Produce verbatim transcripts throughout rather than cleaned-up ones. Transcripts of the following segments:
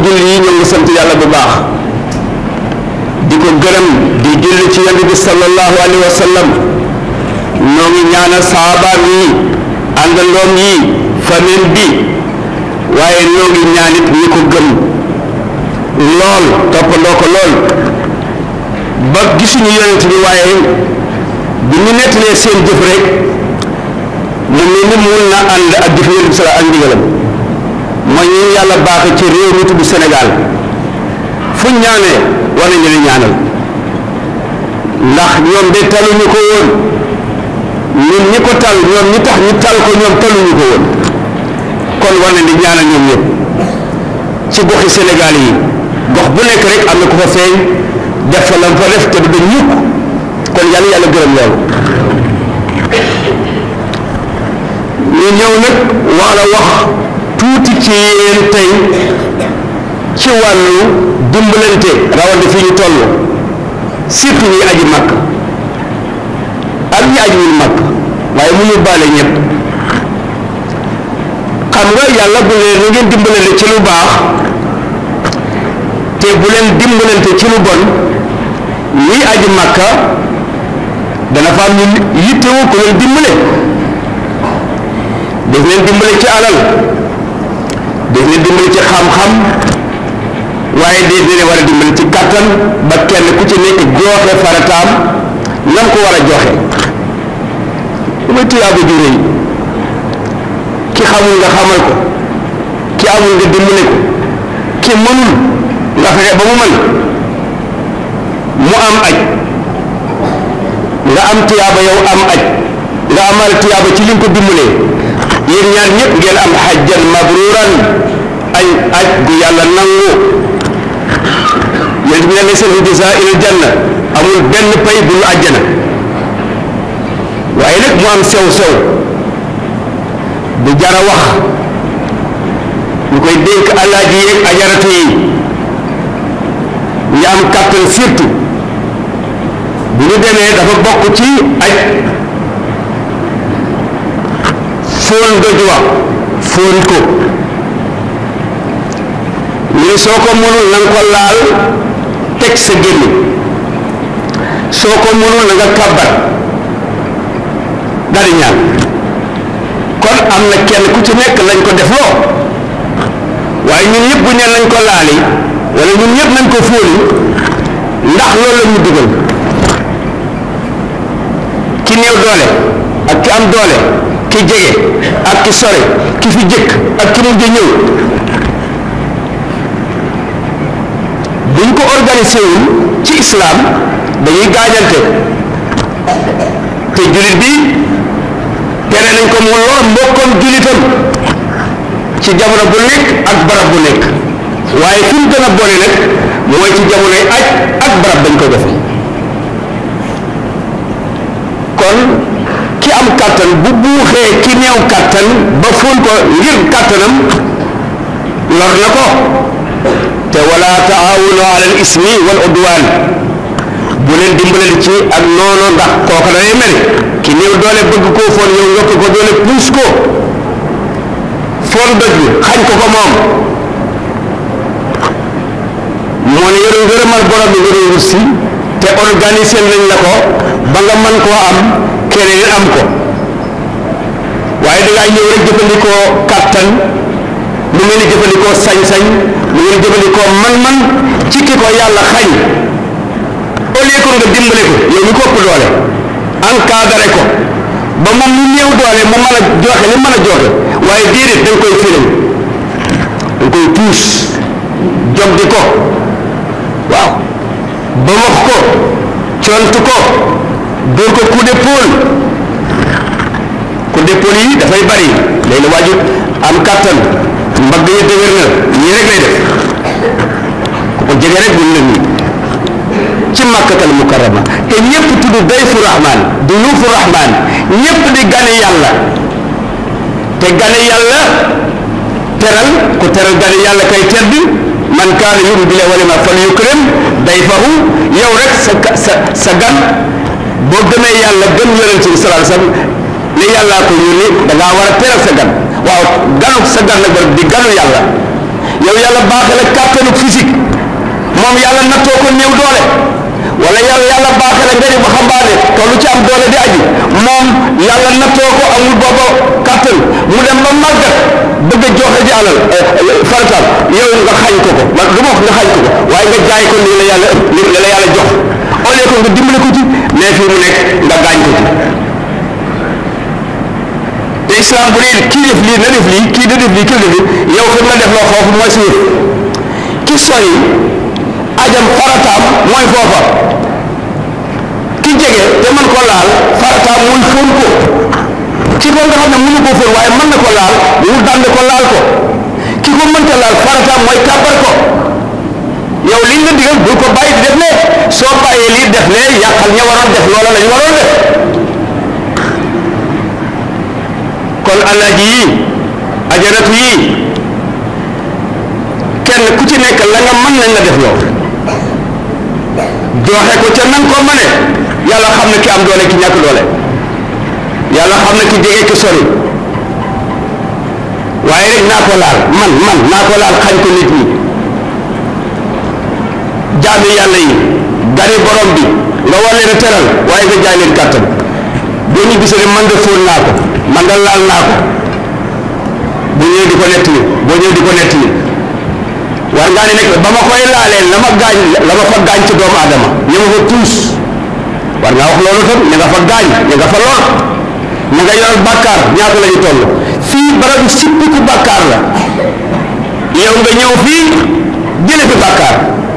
julli yi ñoo ngi sant yàlla bu baax di ko gërëm di julli ci yonent bi sallallahu alayhi wa sallam ñoo ngi ñaanal saabaam yi àndandoom yi famille bi waaye ñoo ngi ñaanit ñi ko gëm lool toppandoo ko lool ba gisuñu yonent bi waaye bi ñu nettalee seen jëf rek mu ne ni mun na ànd ak jëf yonent bi sala ak ndigalam mooy ñu yàlla baaxe ci réew mi tudd Sénégal fu ñaanee war nañu leen ñaanal ndax ñoom de taluñu ko woon ñun ñi ko tal ñoom ñi tax ñu tal ko ñoom taluñu ko woon kon war nañ di ñaanal ñoom ñëpp ci goxi Sénégal yi gox bu nekk rek am na ko fa feeñ def fa lam fa def te du ñukk kon yàlla yàlla gërëm loolu ñu ñëw nag wala wax tuuti ci yéen tey ci wàllu dimbalante rawante fi ñu toll surtout ñi aji màkk ak ñi aji wul màkk waaye mu ñu baale ñëpp xam nga yàlla bu leen na ngeen dimbalante ci lu baax te bu leen dimbalante ci lu bon ñi aji màkka dana fa am ñu yittewoo ku leen dimbale daf leen dimbale ci alal daf leen dimbale ci xam-xam waaye daf leen war a dimbale ci kàttan ba kenn ku ci nekk joxe farataam nam ko war a joxe lu may tuyaaba ju rëy ki xamul nga xamal ko ki amul nga dimbale ko ki mënul nga fexe ba mu mën mu am aj nga am tuyaaba yow am aj nga amal tuyaaba ci li nga ko dimbalee yéen ñaar ñëpp ngeen am hajjan mabruran ay aj gu yàlla nangu yéen bi ne laysa lahu jazaa'ul janna amul benn pay bu lu àjjana waaye nag mu am sew sew bu jara wax ñu koy dénk alaaji yeeg ajaratu yi ñu am kàttan surtout bu ñu demee dafa bokk ci aj fóon doj wa fóon ko ñu ne soo ko mënul na nga ko laal teg sa gémmiñ soo ko mënul na nga kàbbar dari ñaan kon am na kenn ku ci nekk lañ ko def loo waaye ñun ñëpp bu ñu nañ ko laali wala ñun ñëpp nañ ko fóoni ndax loolu la ñu dugal ki néew doole ak ki am doole ki jege ak ki sore ki fi jëkk ak ki mujj ñëw buñ ko organisé wul ci islam dañuy gaajante te jullit bi tere nañ ko mu lor mbokkoom jullitam ci jamono bu nekk ak barab bu nekk waaye fi mu gën a boole nag mooy ci jamonoy aj ak barab dañ ko defe kon ki am kàttan bu buuxee ki néew kàttan ba fóon ko ngir kàttanam lor na ko te wala taawunu ala al ismi wal udwan bu leen dimbalal ci ak noonu ndax kooku da lay mel ki néew doole bëgg koo foon yow yokk ko doole puus ko foon doj bi xañ ko ko moom moo ne yoru ngërëmal borom bi nga wut si te organisé nañ la ko ba nga mën koo am keneen am ko waaye da ngaa ñëw rek jëfandikoo kàttan mu mel ni jëfandikoo sañ-sañ mu mel ni jëfandikoo man-man ci ki ko yàlla xañ au lieu que nga dimbale ko yow mi ko ëpp doole encadré ko ba moom mu néew doole mu mën a joxe li mën a joxe waaye déedéet da nga koy firim da nga koy puus jog di ko waaw ba wax ko cont ko dóor ko coup d'épaule coup d'épaule yi dafay bari léegi la waaju am kàttan mbagg yi dëgër na ñii rek lay def ku ko jege rek mun na nii ci makkatal mukarrama te ñëpp tudd dayfu rahman du yuufu rahman ñëpp di gane yàlla te gane yàlla teral ku teral gane yàlla kay tedd man kaana yu'minu billahi wal yawmil fal yukrim dayfahu yow rek sa sa sa gan boo gëmee yàlla gëm yonent bi sallallahu alayhi wasallam ne yàllaa ko yónni da ngaa war a teral sa gan waaw ganu sa gan nag di ganu yàlla yow yàlla baaxee la kàttanu physique moom yàlla nattoo ko néew doole wala yow yàlla baaxee la nga di waxambaane tollu ci am doole di aji moom yàlla nattoo ko amul booba kàttan mu dem ba màggat bëgg a joxe ji alal farataal yow nga xañ ko ko man du ma wax nga xañ ko ko waaye nga jaay ko li la yàlla li la yàlla jox au lieu que nga dimbali ko ci mais fii mu nekk nga gaañ ko ci te islam bu ne kii def lii na def lii kii da def lii kii def lii yow fi nga def loo foofu mooy si ki sori ajam farataam mooy foofa ki jege te mën ko laal farataam muy fóon ko ki ko nga xam ne mënu ko fóon waaye mën na ko laal mu dand ko laal ko ki ko mënta laal farataam mooy kàbbar ko yow liñ la digal bul ko bàyyi di def ne soo bàyyee lii def ne yàqal ña waroon def loola lañu waroon def kon alaaji yi ajaratu yi kenn ku ci nekk la nga mën nañ la def yow joxe ko ca nan ko mëne yàlla xam ne ki am doole ki ñàkk doole yàlla xam ne ki jege ki sori waaye rek naa ko laal man man naa ko laal xañ ko nit ñi jaami yàlla yi gari borom bi nga war leen a teral waaye nga jaay leen kàttan boo ñu gisee man de fóon naa ko man de laal naa ko bu ñëwee di ko nettali boo ñëwee di ko nettali war ngaa ne nag ba ma koy laalee la ma gaañ la ma fa gaañ ci doomu aadama ñu ma fa tuus war ngaa wax loolu tam ña nga fa gaañ ña nga fa lor ña nga yoral bàkkaar ñaata la ñu toll fii barabu sippiku bàkkaar la yow nga ñëw fii jële fi bàkkaar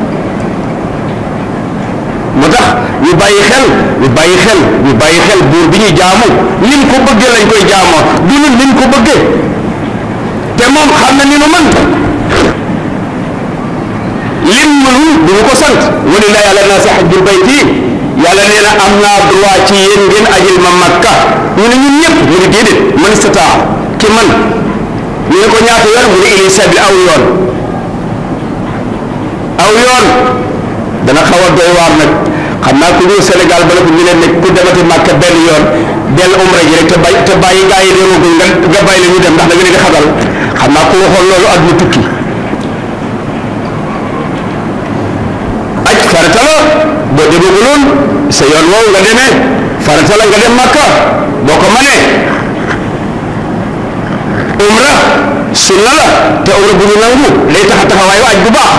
moo tax ñu bàyyi xel ñu bàyyi xel ñu bàyyi xel buur bi ñu jaamu lim ko bëggee lañ koy jaamoo du ñun lim ko bëggee te moom xam na ni nu mën lim mënul du ñu ko sant walillahi ala naasi hajjul bayti yàlla nee na am naa droit ci yéen ngeen ajil ma makka ñu ne ñun ñëpp mu ne déedéet man istataa ki man ñu ne ko ñaata yoon mu ne ili sabil aw yoon aw yoon dana xaw a doy waar nag xam naa ku ñëw Sénégal ba la ko ñu leen ne ku demati makka benn yoon del umra ji rek te bay te bàyyi gaa yi demagul nga nga bàyyi la ñu dem ndax da nga leen di xatal xam naa ku waxoon loolu àdduna tukki aj farata la boo demaguloon sa yoon woowu nga demee farata la nga dem makka boo ko mënee umra sunna la te umra bu ñu nangu day tax a taxawaayu aj bu baax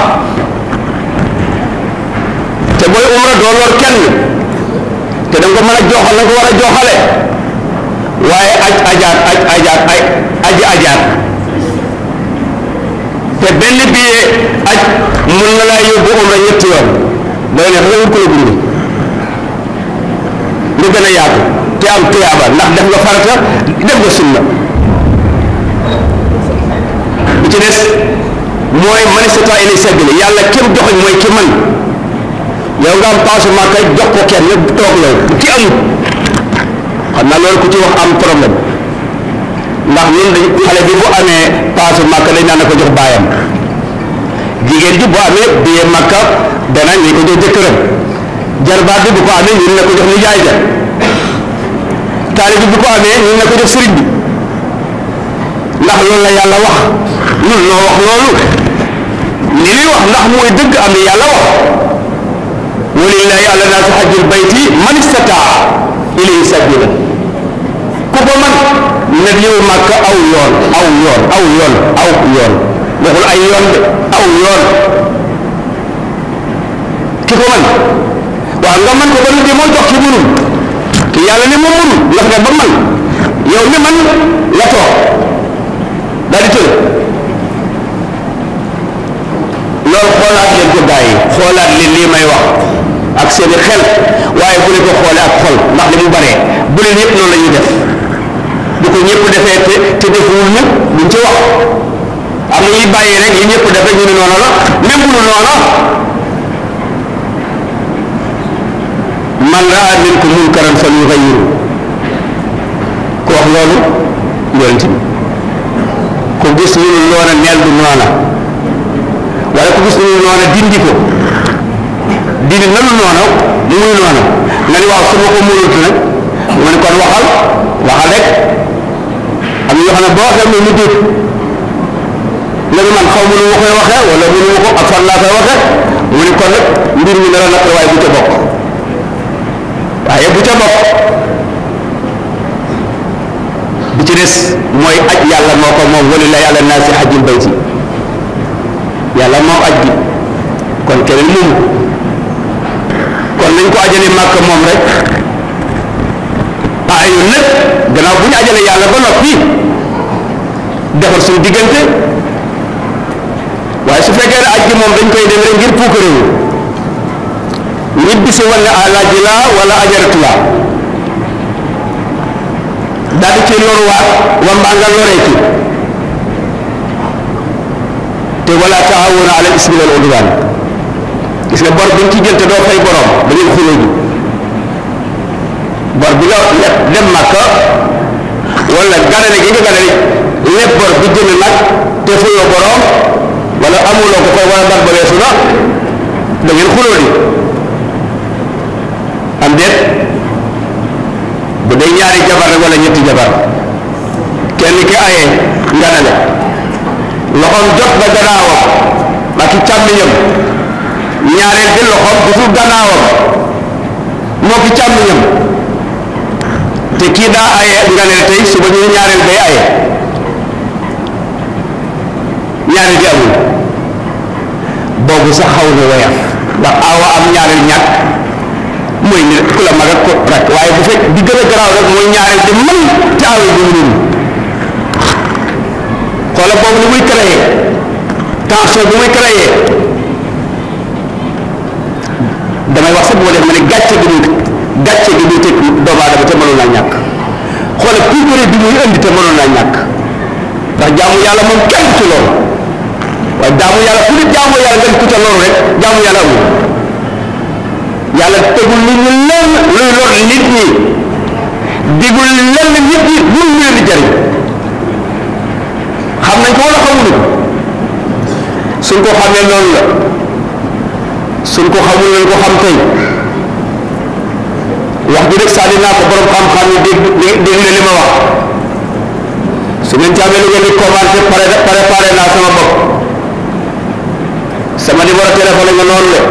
te booy umra doo lor kenn te da nga ko mën a jooxal na nga ko war a jooxale waaye aj ajaat aj ajaat ay aji ajaat te benn billet aj mun na laa yóbbu umra ñetti yoon doy ne xanaa wut ko la gunge lu gën a yaatu te am tuyaaba ndax def nga farata def nga sunna bi ci des mooy man istata ilay sabili yàlla kim joxoñ mooy ki man yow nga am paasu Makka jox ko kenn toog la ki amut xam naa loolu ku ci wax am problème ndax ñun dañ xale bi bu amee paasu Makka dañ naan ko jox baayam jigéen ji bu amee billet Makka danañ ñu ko jox jëkkëram jarbaat bi bu ko amee ñun ne ko jox nijaay ja taalib bi bu ko amee ñun ne ko jox sëriñ bi ndax loolu la yàlla wax ñun noo wax loolu li ñuy wax ndax mooy dëgg am ni yàlla wax walillahi ala naasi hajjul bayti man istataa ilayhi sabila ku ko man na liw Makka aw yoon aw yoon aw yoon aw yoon waxul ay yoon de aw yoon ki ko man waaw nga man ko ba nit moo jox ki mënul ki yàlla ne moo mënul nga fexe ba man yow mi man la toog daal di tël loolu xoolaat leen ko gaa yi xoolaat leen lii may wax ak seeni xel waaye bu leen ko xoolee ak xol ndax li mu baree bu leen yëpp noonu la ñuy def bu ko ñëpp defee te te defuwul ñu duñ ci wax am na ñuy bàyyi rek yi ñëpp defee ñu ne noonu la même bu nu noonu man raa minkum munkaran falyughayyirhu ku wax loolu yonent bi ku gis ñu noona neel du noona wala ku gis ñu noona dindi ko dindi nanu noona mu muy noona nga ni waaw su ma ko mënut nag mu ne kon waxal waxal rek am na yoo xam ne boo waxee mu dégg nga ni man xaw ma nu ma koy waxee wala mënu ma ko ak fan laa koy waxee mu ni kon nag mbir mi dara naqar waaye bu ca bokk waaye bu ca bokk bi ci des mooy aj yàlla moo ko moom wali la yàlla naa si xajjil bayti yàlla moom aj bi kon keneen moomu kon nañ ko ajale màkk moom rek ah ñun nag gannaaw bu ñu ajale yàlla ba noppi defar suñu diggante waaye su fekkee ne aj gi moom dañ koy dem rek ngir puukarewu nit bi si wane alaaji la wala ajaratu la daal di ci loruwaat wa mbaa nga loree ci te wala taawuna ala ismi wal udwan gis nga bor bi nga ci jël te doo fay borom da ngeen xuloo ji bor bi nga dem Makka wala ganale gi nga ganale lépp bor bi jënd nag te fayoo borom wala amuloo ko koy wala dar ba weesu na da ngeen xuloo di am déet bu dee ñaari jabar rek wala ñetti jabar kenn ki aye ganale loxoom jot ba gannaawam ak ci càmmiñam ñaareel bi loxoom gisul gannaawam moo ki càmmiñam te kii daa aye nganeel tey suba ñu ñaareel bay aye ñaareel bi amul boobu sax xaw na woyaf ndax awa am ñaareel ñàkk mooy ni ku la mag ak ko rek waaye bu fekk di gën a garaaw rek mooy ñaareel di mën te awe bu mu xoola boobu ni muy créé tension bu muy créé damay wax sax bu ma def ma ne gàcce gi muy gàcce gi muy teg doomu aadama te mënoon naa ñàkk xoola puukare bi muy indi te mënoon naa ñàkk ndax jaamu yàlla moom kenn ci loolu waaye jaamu yàlla ku nit jaamu yàlla nga ku ca loolu rek jaamu yàlla amul yàlla tegul nit ñi lenn luy lor nit ñi digul lenn nit ñi lu mu leen di jariñ xam nañ ko wala xamuñu ko suñ ko xamee noonu la suñ ko xamul nañ ko xam tey wax ji rek sànni naa ko borom xam-xam yi dégg dégg na li ma wax su ngeen ci amee lu ngeen di commenté pare préparé naa sama bopp sama numéro téléphone nga noonu la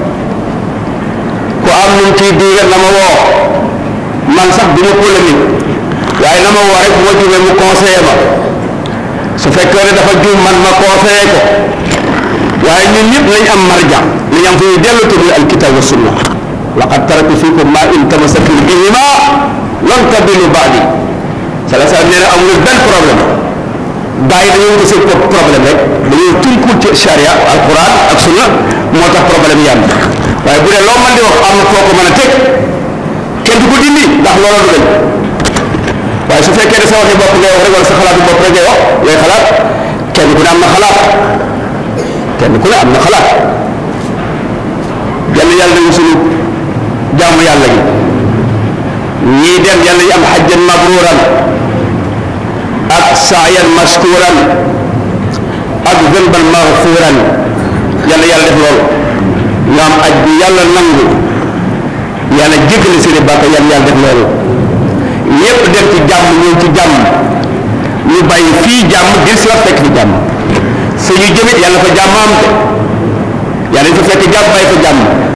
ku am num ciy diiga na ma woo man sax du ma polémique waaye na ma woo rek bu ma jubee mu conseillé ma su fekkee ne dafa juum man ma conseillé ko waaye ñun ñëpp nañ am marja nañ am fu ñuy dellu tudd alkitab wa sunna laqad taraktu fiikum ma in tamassaktum bihima lan tadillu ba'di sala sala nee na amul benn problème gaa yi dañoo gis ko problème rek dañoo tunkul ci charia alquran ak sunna moo tax problème yi am waaye bu dee loo mën di wax am na foo ko mën a teg kenn du ko dindi ndax looloo du gën waaye su fekkee ne sa waxi bopp ngay wax rek wala sa xalaatu bopp rek ngay wax ngay xalaat kenn ku ne am na xalaat kenn ku ne am na xalaat yàlla yàlla nañu suñu jaamu yàlla gi ñii dem yàlla yi am xajjan mabruran ak saayan mashkuran ak zanban maghfuran yàlla yàlla def loolu nga am aj bi yàlla nangu yàlla jéggale seeni bàkkaar yàlla yàlla def loolu ñépp dem ci jàmm ñëw ci jàmm ñu bàyyi fii jàmm dir si la fekk fi jàmm sa ñu jëmit yàlla fa jàmm am te yàlla fa fekk jàmm bàyyi fa jàmm